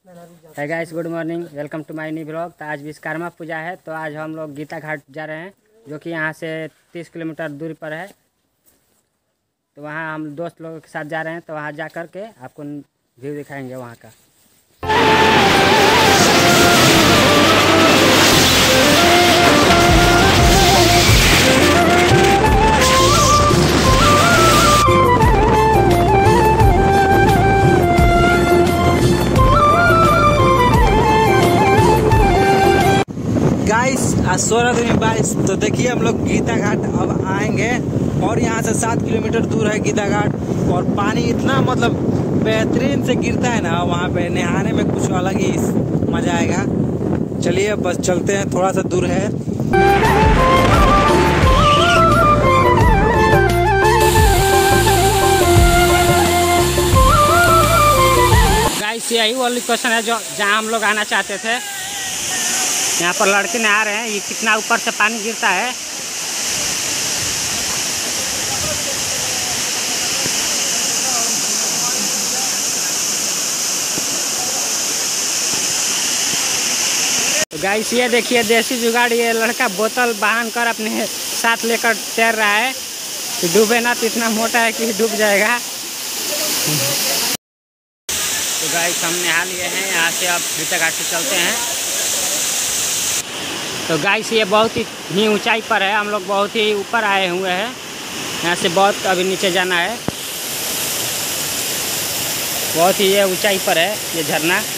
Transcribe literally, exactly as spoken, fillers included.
है guys, good morning, welcome to my new blog. तो आज विश्वकर्मा पूजा है, तो आज हम लोग गीता घाट जा रहे हैं, जो कि यहाँ से तीस किलोमीटर दूरी पर है। तो वहाँ हम दोस्त लोगों के साथ जा रहे हैं, तो वहाँ जा कर के आपको व्यू दिखाएंगे वहाँ का। गाइस आज सोलह दिन बाईस। तो देखिए हम लोग गीता घाट अब आएंगे और यहाँ से सात किलोमीटर दूर है गीता घाट। और पानी इतना मतलब बेहतरीन से गिरता है ना, वहाँ पे नहाने में कुछ अलग ही मजा आएगा। चलिए बस चलते हैं, थोड़ा सा दूर है। गाइस यही वो लोकेशन है जो जहाँ हम लोग आना चाहते थे। यहाँ पर लड़के नहा रहे हैं, ये कितना ऊपर से पानी गिरता है। तो गाइस ये देखिए देसी जुगाड़, ये लड़का बोतल बांध कर अपने साथ लेकर तैर रहा है कि डूबे ना, तो इतना मोटा है कि डूब जाएगा। तो गाइस हम नहा लिए हैं, यहाँ से अब गीता घाट से चलते हैं। तो गाइस ये बहुत ही ऊंचाई पर है, हम लोग बहुत ही ऊपर आए हुए हैं। यहाँ से बहुत अभी नीचे जाना है, बहुत ही ये ऊंचाई पर है ये झरना।